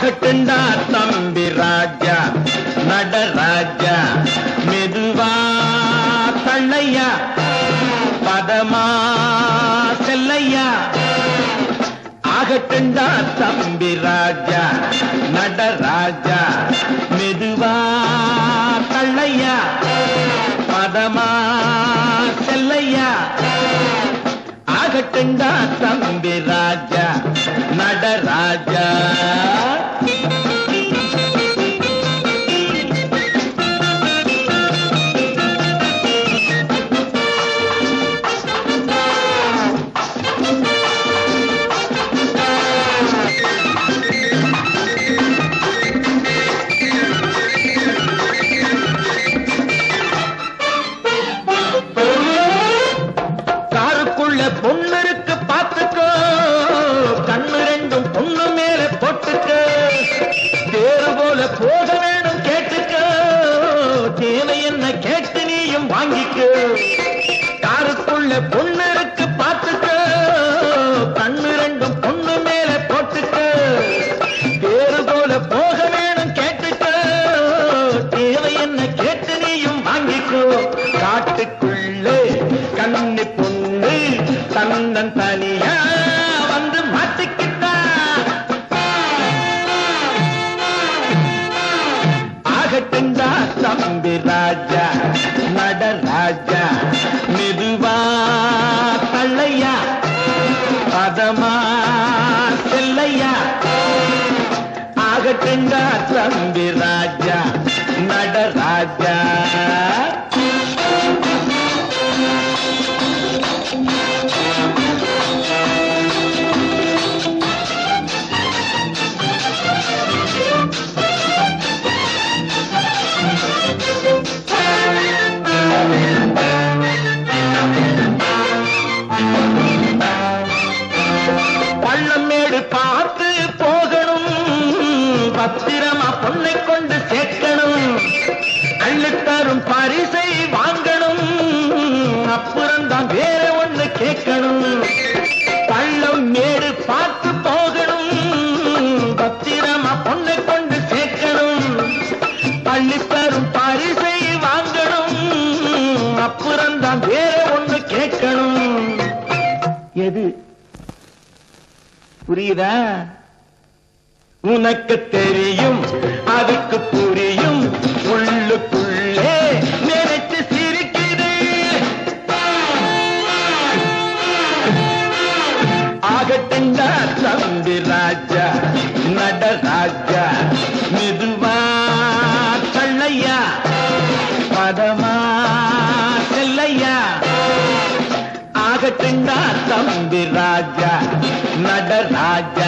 ஆகட்டுண்டா தம்பி ராஜா நடராஜா மெதுவா தள்ளையா பதமா செல்லையா ஆகட்டுண்டா தம்பி ராஜா நடராஜா மெதுவா தள்ளையா பதமா செல்லையா ஆகட்டுண்டா தம்பி ராஜா நடராஜா பொண்ணு இருக்கு பாத்துக்கோ கண்ணு ரெண்டும் பொண்ணு மேல போட்டுக்கோ தேறு போல போக வேணும் கேட்டுக்கோ தேவை என்ன கேட்டு நீயும் வாங்கிக்கோ காருக்குள்ள பொண்ணு இருக்கு பாத்துக்கோ கண்ணு ரெண்டும் பொண்ணு மேல போட்டுக்கோ தேறு போல போக வேணும் கேட்டுக்கோ தேவை என்ன கேட்டு நீயும் வாங்கிக்கோ காட்டுக்குள்ளே கண்ணு பொண்ணு தன்னன் தனியா வந்து மாட்டிக்கிட்டா ஆகட்டுண்டா தம்பி ராஜா நடராஜா மெதுவா தள்ளையா பதமா செல்லையா ஆகட்டுண்டா தம்பி ராஜா நடராஜா பள்ளமேடு பார்த்து போகணும் பத்திரமா பொண்ணை கொண்டு சேர்க்கணும் அள்ளித்தரும் பரிசை வாங்கணும் அப்புறம்தான் வேற ஒண்ணு கேட்கணும் பள்ளம் மேடு பார்த்து போகணும் பத்திரமா பொண்ணை கொண்டு சேர்க்கணும் அள்ளித்தரும் பரிசை வாங்கணும் அப்புறம்தான் வேற ஒண்ணு கேட்கணும் எது புரியுதா உனக்கு தெரியும் அதுக்கு புரியும் உள்ளுக்குள்ளே நினைச்சு சிரிக்குது ஆகட்டுண்டா தம்பி ராஜா நடராஜா மெதுவா தள்ளையா பதமா செல்லையா ஆகட்டுண்டா தம்பி ராஜா நடராஜா